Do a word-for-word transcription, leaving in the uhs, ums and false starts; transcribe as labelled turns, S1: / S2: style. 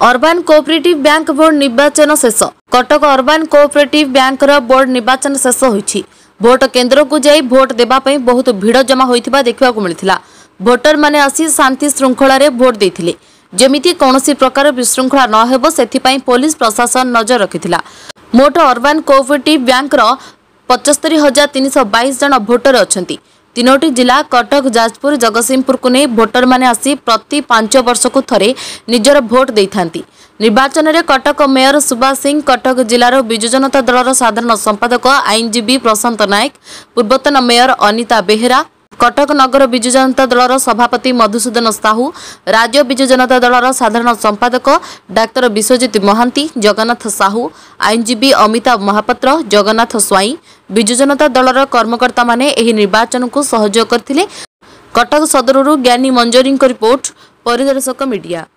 S1: Urban cooperative bank board निर्वाचन शेष। Cuttack urban cooperative bank board निर्वाचन शेष होईछि। भोट केन्द्र को जाई भोट देबा पई बहुत भीड़ जमा होइथिबा देखिबा को मिलिथिला। भोटर माने आसी शांति श्रृंखला रे भोट देथिले। जेमिति कोनोसी प्रकार विशृंखला न हेबो सेथि पई पुलिस प्रशासन नजर रखिथिला। मोट अर्बान कोऑपरेटिव बैंक रो पचहत्तर हजार तीन सौ बाईस जन भोटर अछंती। तीनोटी जिला कटक, जाजपुर, जगतसिंहपुर को नहीं भोटर माने आसी प्रति पांच वर्ष को थरे निजर भोट देइथांती। निर्वाचन में कटक मेयर सुभाष सिंह, कटक जिलार बिजु जनता दलर साधारण संपादक आईनजीवी प्रशांत नायक, पूर्वतन मेयर अनिता बेहेरा, कटक नगर बिजु जनता दलर सभापति मधुसूदन साहू, राज्य बिजु जनता दलर साधारण संपादक डाक्तर विश्वजित महांती, जगन्नाथ साहू, आईनजीवी अमिताभ महापात्र, जगन्नाथ स्वाई, बिजु जनता दलर कर्मकर्ता माने एही निर्वाचन को सहयोग करथिले। कटक सदररू ज्ञानी मंजरी रिपोर्ट, परिदर्शक मीडिया।